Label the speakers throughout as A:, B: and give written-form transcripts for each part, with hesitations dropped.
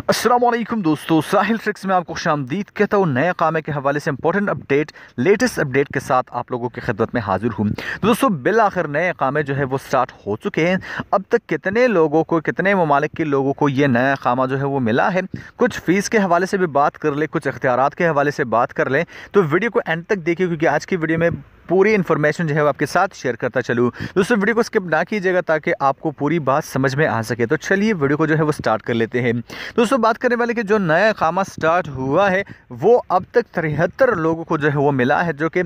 A: अस्सलाम वालेकुम दोस्तों, साहिल ट्रिक्स में आपको खुशामदीद कहता हूँ। नए कामे के हवाले से इंपॉर्टेंट अपडेट, लेटेस्ट अपडेट के साथ आप लोगों की खिदमत में हाजिर हूँ। तो दोस्तों बिल आखिर नए कामे जो है वो स्टार्ट हो चुके हैं। अब तक कितने लोगों को, कितने ममालिक के लोगों को ये नया कामा जो है वो मिला है, कुछ फ़ीस के हवाले से भी बात कर ले, कुछ इख्तियारात के हवाले से बात कर लें। तो वीडियो को एंड तक देखिए, क्योंकि आज की वीडियो में पूरी इन्फॉर्मेशन जो है वो आपके साथ शेयर करता चलूँ। दोस्तों वीडियो को स्किप ना कीजिएगा ताकि आपको पूरी बात समझ में आ सके। तो चलिए वीडियो को जो है वो स्टार्ट कर लेते हैं। दोस्तों बात करने वाले कि जो नया इकामा स्टार्ट हुआ है वो अब तक 73 लोगों को जो है वो मिला है, जो कि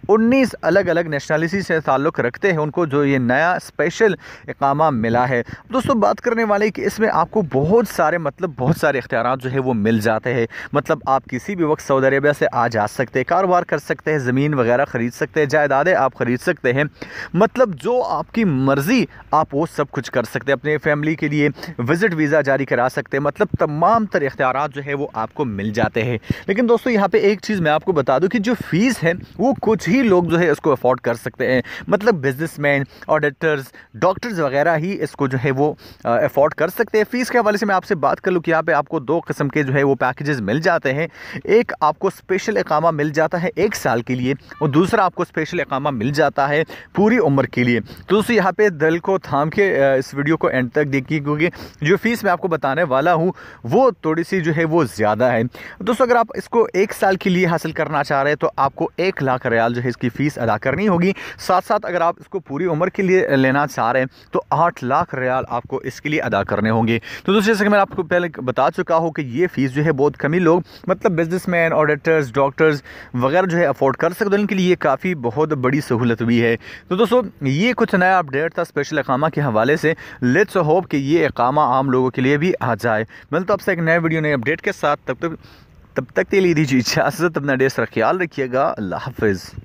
A: 19 अलग अलग नेशनलिटी से ताल्लुक़ रखते हैं, उनको जो ये नया स्पेशल इकामा मिला है। दोस्तों बात करने वाले कि इसमें आपको बहुत सारे इख्तियारात जो है वो मिल जाते हैं। मतलब आप किसी भी वक्त सऊदी अरेबिया से आ जा सकते हैं, कारोबार कर सकते हैं, ज़मीन वगैरह ख़रीद सकते हैं, जायदादें आप ख़रीद सकते हैं। मतलब जो आपकी मर्ज़ी आप वो सब कुछ कर सकते हैं। अपने फैमिली के लिए विज़िट वीज़ा जारी करा सकते हैं। मतलब तमाम तर इख्तियारात जो है वो आपको मिल जाते हैं। लेकिन दोस्तों यहाँ पे एक चीज़ मैं आपको बता दूँ कि जो फ़ीस है वो कुछ ही लोग जो है इसको अफोर्ड कर सकते हैं। मतलब बिजनेसमैन, ऑडिटर्स, डॉक्टर्स वगैरह ही इसको जो है वो अफोर्ड कर सकते हैं। फ़ीस के हवाले से मैं आपसे बात कर लूँ कि यहाँ पे आपको दो किस्म के जो है वो पैकेजेस मिल जाते हैं। एक आपको स्पेशल इकामा मिल जाता है 1 साल के लिए, और दूसरा आपको स्पेशल इकामा मिल जाता है पूरी उम्र के लिए। तो दोस्तों यहाँ पे दिल को थाम के इस वीडियो को एंड तक देखिए, क्योंकि जो फ़ीस मैं आपको बताने वाला हूँ वो थोड़ी सी जो है वो ज़्यादा है। दोस्तों अगर आप इसको 1 साल के लिए हासिल करना चाह रहे हैं तो आपको 1 लाख रियाल जो है इसकी फ़ीस अदा करनी होगी। साथ साथ अगर आप इसको पूरी उम्र के लिए लेना चाह रहे हैं तो 8 लाख रियाल आपको इसके लिए अदा करने होंगे। तो दोस्तों जैसे कि मैं आपको पहले बता चुका हूँ कि ये फ़ीस जो है बहुत कम ही लोग, मतलब बिजनेसमैन, ऑडिटर्स, डॉक्टर्स वगैरह जो है अफोर्ड कर सकते हैं। उनके लिए ये काफ़ी बहुत बड़ी सहूलत भी है। तो दोस्तों ये कुछ नया अपडेट था स्पेशल इकामा के हवाले से। लेट्स होप कि ये इकामा आम लोगों के लिए भी आ जाए। मिलता आपसे एक नए वीडियो, नए अपडेट के साथ। तब तक के लिए दीजिए इजाज़त। अपना ढेर सारा ख्याल रखिएगा। अल्लाह हाफिज़।